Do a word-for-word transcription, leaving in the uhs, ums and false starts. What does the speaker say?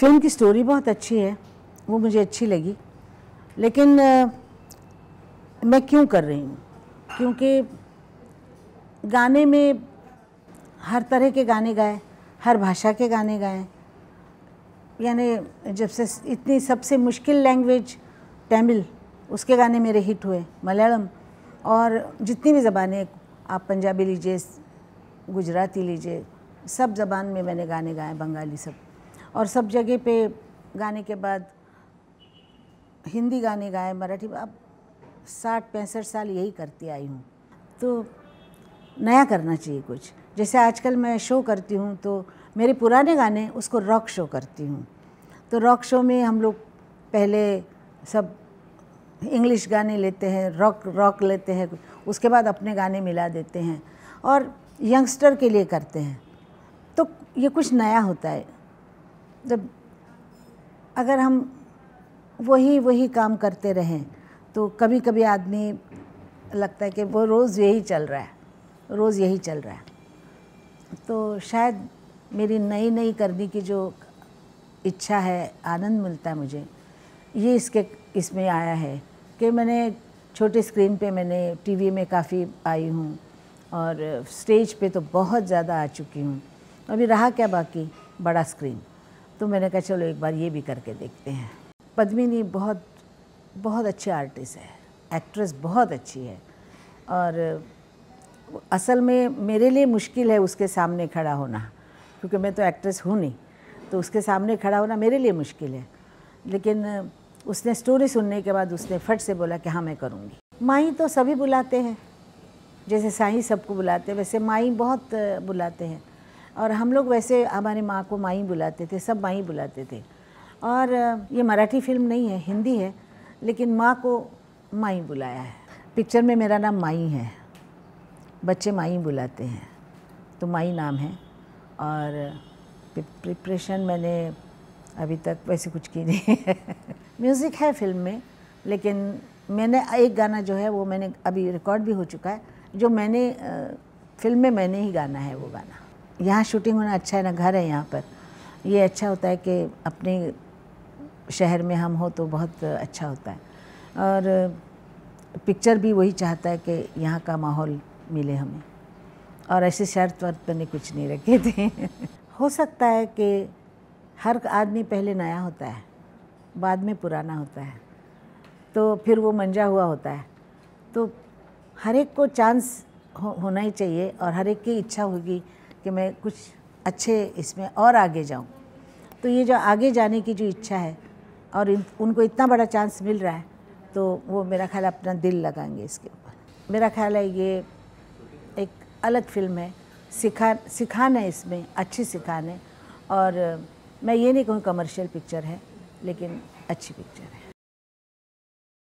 Film की story बहुत अच्छी है, वो मुझे अच्छी लगी, लेकिन आ, मैं क्यों कर रही हूँ? क्योंकि गाने में हर तरह के गाने गाए, हर भाषा के गाने गाए, यानी जब से इतनी सबसे मुश्किल लैंग्वेज तमिल, उसके गाने मेरे हिट हुए, मलयालम, और जितनी भी ज़बानें आप पंजाबी लीजिए, गुजराती लीजिए, सब ज़बान में मैंने गाने गाए, बंगाली सब, और सब जगह पे गाने के बाद हिंदी गाने गाए, मराठी। अब साठ पैंसठ साल यही करती आई हूँ, तो नया करना चाहिए कुछ। जैसे आजकल मैं शो करती हूँ तो मेरे पुराने गाने उसको रॉक शो करती हूँ, तो रॉक शो में हम लोग पहले सब इंग्लिश गाने लेते हैं, रॉक रॉक लेते हैं, उसके बाद अपने गाने मिला देते हैं और यंगस्टर के लिए करते हैं, तो ये कुछ नया होता है। जब अगर हम वही वही काम करते रहें तो कभी कभी आदमी लगता है कि वो रोज़ यही चल रहा है, रोज़ यही चल रहा है। तो शायद मेरी नई नई करने की जो इच्छा है, आनंद मिलता है मुझे, ये इसके इसमें आया है कि मैंने छोटे स्क्रीन पे, मैंने टीवी में काफ़ी आई हूँ और स्टेज पे तो बहुत ज़्यादा आ चुकी हूँ, अभी रहा क्या बाकी बड़ा स्क्रीन। तो मैंने कहा चलो एक बार ये भी करके देखते हैं। पद्मिनी बहुत बहुत अच्छी आर्टिस्ट है, एक्ट्रेस बहुत अच्छी है, और असल में मेरे लिए मुश्किल है उसके सामने खड़ा होना, क्योंकि मैं तो एक्ट्रेस हूँ नहीं, तो उसके सामने खड़ा होना मेरे लिए मुश्किल है। लेकिन उसने स्टोरी सुनने के बाद उसने फट से बोला कि हाँ मैं करूँगी। माई तो सभी बुलाते हैं, जैसे साईं सबको बुलाते हैं, वैसे माई बहुत बुलाते हैं, और हम लोग वैसे हमारी माँ को माई बुलाते थे, सब माई बुलाते थे। और ये मराठी फिल्म नहीं है, हिंदी है, लेकिन माँ को माई बुलाया है। पिक्चर में मेरा नाम माई है, बच्चे माई बुलाते हैं, तो माई नाम है। और प्रिपरेशन मैंने अभी तक वैसे कुछ की नहीं है। म्यूज़िक है फिल्म में, लेकिन मैंने एक गाना जो है वो मैंने अभी रिकॉर्ड भी हो चुका है, जो मैंने फिल्म में मैंने ही गाना है वो गाना। यहाँ शूटिंग होना अच्छा है ना, घर है यहाँ पर, ये अच्छा होता है कि अपने शहर में हम हो तो बहुत अच्छा होता है। और पिक्चर भी वही चाहता है कि यहाँ का माहौल मिले हमें, और ऐसे शर्त वर्त मैंने कुछ नहीं रखे थे। हो सकता है कि हर आदमी पहले नया होता है, बाद में पुराना होता है, तो फिर वो मंजा हुआ होता है। तो हर एक को चांस हो, होना ही चाहिए, और हर एक की इच्छा होगी कि मैं कुछ अच्छे इसमें और आगे जाऊं। तो ये जो आगे जाने की जो इच्छा है, और इन, उनको इतना बड़ा चांस मिल रहा है, तो वो मेरा ख्याल अपना दिल लगाएंगे इसके ऊपर। मेरा ख्याल है ये एक अलग फिल्म है, सिखा सिखाना है इसमें, अच्छी सिखाने। और मैं ये नहीं कहूँ कमर्शियल पिक्चर है, लेकिन अच्छी पिक्चर है।